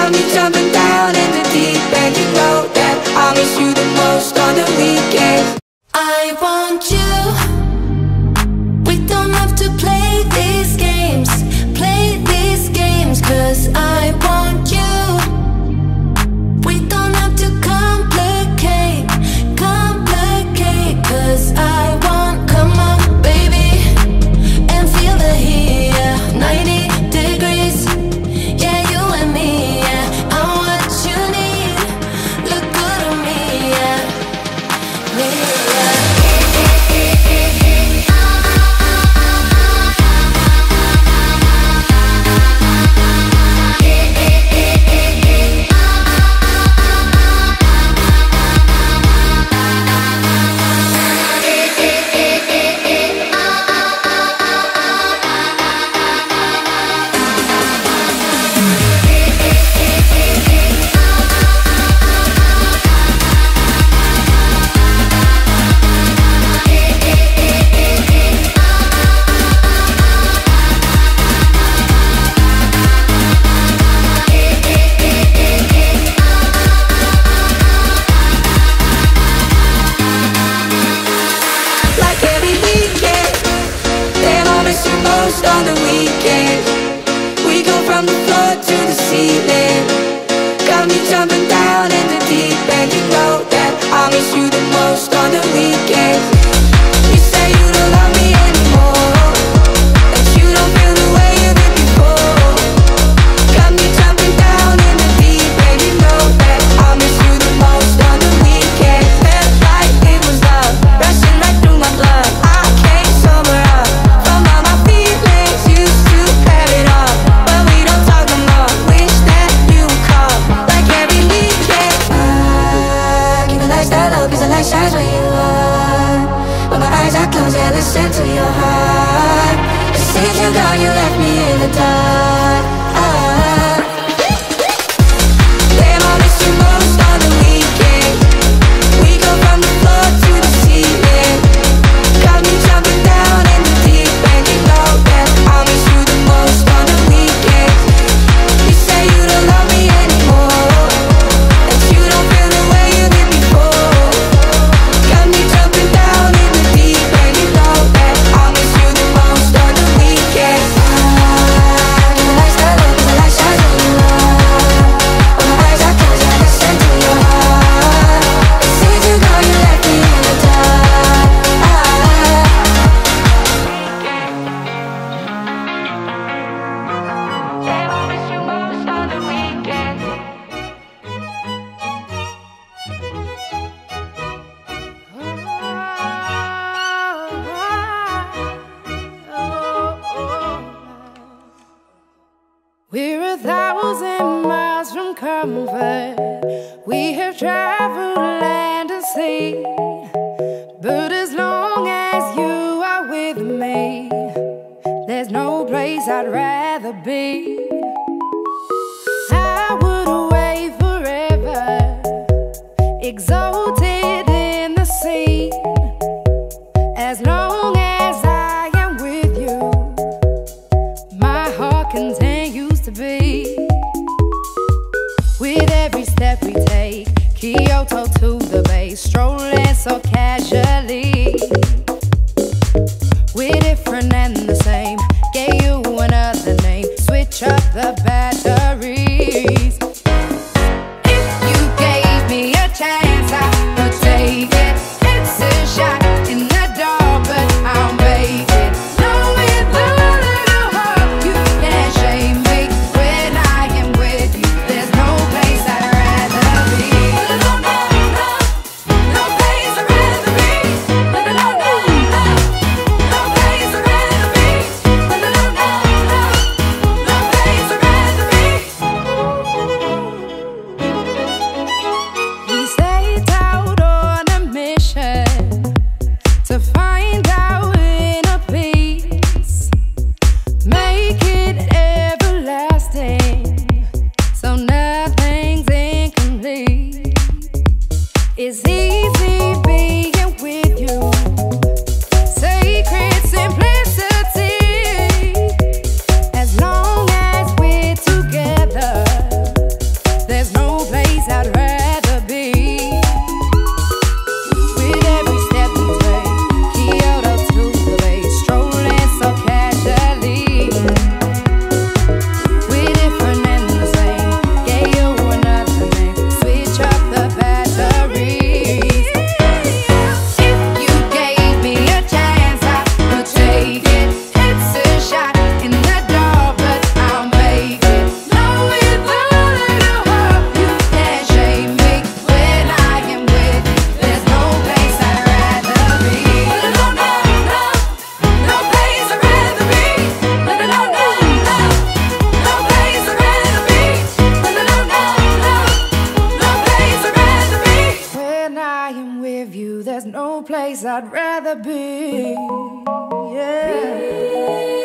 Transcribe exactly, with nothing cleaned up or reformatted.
Got me jumping down in the deep end. You know that I miss you the most on the weekends. I want you. We don't have to play these games, play these games, 'cause I want you. We don't have to complicate, complicate, 'cause I want, come on baby, and feel the heat, yeah, ninety degrees, yeah, you and me, yeah, I'm what you need, look good on me, yeah, yeah, yeah. On the weekend, we go from the floor to the ceiling. Got me jumping down in the deep end. You know that I miss you the most on the weekends. You say you don't love me anymore, that you don't feel the way you did before. Got me jumping down in the deep end. You know that I miss you the most on the weekends. Felt like it was love, rushing right through my blood. I can't sober up from all my feelings. Used to have it all, but we don't talk no more. Wish that you would call, like every weekend. I keep the lights that low, 'cause the light shines where you are. When my eyes are closed, yeah, listen to your heart. 'Cause since you're gone, you left me in the dark. Ah. Damn, I miss you most on the weekend. We go from the floor to the ceiling. Got me jumping down in the deep end. You know that I miss you the most on the weekends. You say you don't love me anymore, that you don't feel the way you did before. Got me jumping down in the deep end. You know that I miss you the most on the weekends. Ah, keep the lights that low, 'cause the light shines where you are. When my eyes are closed, yeah, listen to your heart. 'Cause since you gone, you left me in the dark. Ah. Damn, I miss you most on the weekends. We're a thousand miles from comfort. We have traveled land and sea, but as long as you are with me, there's no place I'd rather be. I would away forever, exalted in the sea. As long as I am with you, my heart continues to beat. With every step we take, Kyoto to the Bay, strolling so casually. We're different and the same, gave you another name, switch up the batteries. If you gave me a chance, I would take it. It's a shot in the dark, but I'll make it. Knowing the little heart, you can't shame me. When I am with you, there's no place I'd rather be. No, no, no, no place I'd rather be. No, no, no, no, no place I'd rather be. No, no, no, no, no place I'd rather be. place I'd rather be. Yeah.